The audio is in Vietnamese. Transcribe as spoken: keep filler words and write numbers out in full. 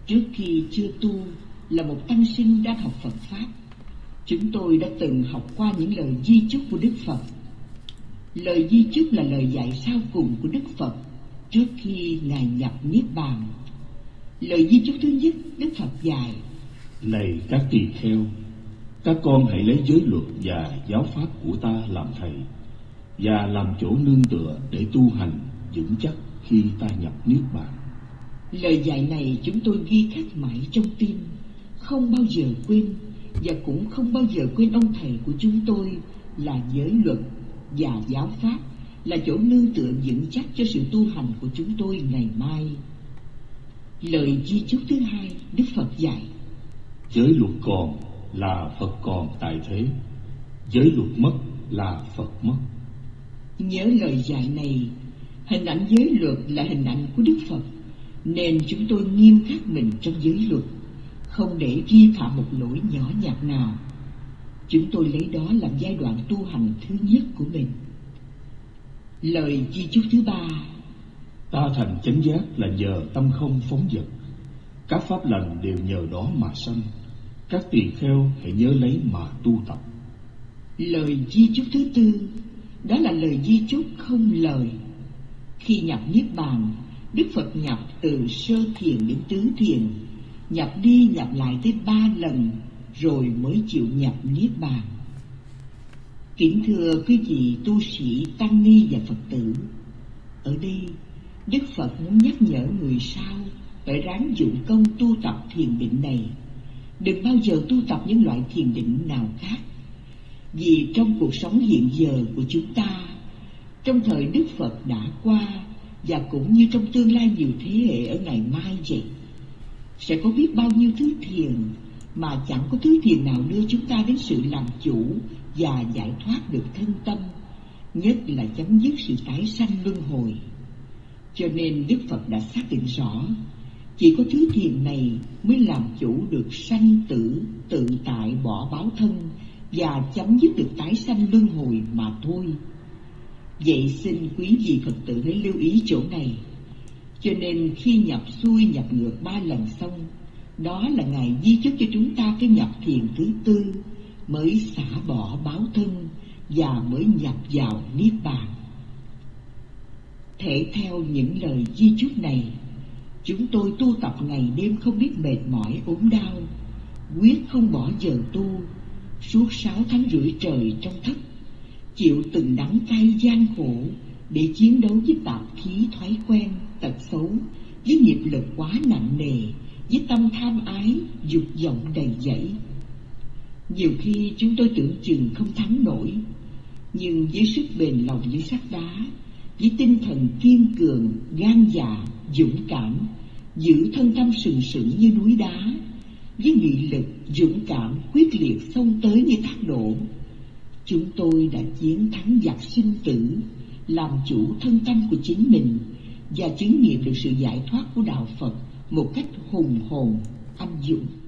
Trước khi chưa tu, là một tăng sinh đang học Phật Pháp, chúng tôi đã từng học qua những lời di chúc của Đức Phật. Lời di chúc là lời dạy sau cùng của Đức Phật trước khi Ngài nhập Niết Bàn. Lời di chúc thứ nhất, Đức Phật dạy: Này các tỳ kheo, các con hãy lấy giới luật và giáo pháp của ta làm thầy, và làm chỗ nương tựa để tu hành vững chắc khi ta nhập Niết Bàn. Lời dạy này chúng tôi ghi khắc mãi trong tim, không bao giờ quên, và cũng không bao giờ quên ông thầy của chúng tôi là giới luật và giáo pháp, là chỗ nương tựa vững chắc cho sự tu hành của chúng tôi ngày mai. Lời di chúc thứ hai, Đức Phật dạy: Giới luật còn là Phật còn tại thế, giới luật mất là Phật mất. Nhớ lời dạy này, hình ảnh giới luật là hình ảnh của Đức Phật, nên chúng tôi nghiêm khắc mình trong giới luật, không để vi phạm một lỗi nhỏ nhặt nào. Chúng tôi lấy đó làm giai đoạn tu hành thứ nhất của mình. Lời di chúc thứ ba: Ta thành chánh giác là nhờ tâm không phóng dật, các pháp lành đều nhờ đó mà sanh, các tỳ kheo hãy nhớ lấy mà tu tập. Lời di chúc thứ tư, đó là lời di chúc không lời. Khi nhập Niết Bàn, Đức Phật nhập từ sơ thiền đến tứ thiền, nhập đi nhập lại tới ba lần rồi mới chịu nhập Niết Bàn. Kính thưa quý vị tu sĩ, tăng ni và Phật tử, ở đây Đức Phật muốn nhắc nhở người sau phải ráng dụng công tu tập thiền định này, đừng bao giờ tu tập những loại thiền định nào khác. Vì trong cuộc sống hiện giờ của chúng ta, trong thời Đức Phật đã qua, và cũng như trong tương lai nhiều thế hệ ở ngày mai vậy, sẽ có biết bao nhiêu thứ thiền mà chẳng có thứ thiền nào đưa chúng ta đến sự làm chủ và giải thoát được thân tâm, nhất là chấm dứt sự tái sanh luân hồi. Cho nên Đức Phật đã xác định rõ, chỉ có thứ thiền này mới làm chủ được sanh tử, tự tại bỏ báo thân và chấm dứt được tái sanh luân hồi mà thôi. Vậy xin quý vị Phật tử hãy lưu ý chỗ này. Cho nên khi nhập xuôi nhập ngược ba lần xong, đó là Ngài di chúc cho chúng ta cái nhập thiền thứ tư, mới xả bỏ báo thân và mới nhập vào Niết Bàn. Thể theo những lời di chúc này, chúng tôi tu tập ngày đêm không biết mệt mỏi ốm đau, quyết không bỏ giờ tu, suốt sáu tháng rưỡi trời trong thất, chịu từng đắng cay gian khổ để chiến đấu với tạp khí thói quen, tật xấu, với nghiệp lực quá nặng nề, với tâm tham ái, dục vọng đầy dẫy. Nhiều khi chúng tôi tưởng chừng không thắng nổi, nhưng với sức bền lòng như sắt đá, với tinh thần kiên cường, gan dạ, dũng cảm, giữ thân tâm sừng sững như núi đá, với nghị lực, dũng cảm, quyết liệt xông tới như thác đổ, chúng tôi đã chiến thắng giặc sinh tử, làm chủ thân tâm của chính mình và chứng nghiệm được sự giải thoát của đạo Phật một cách hùng hồn, anh dũng.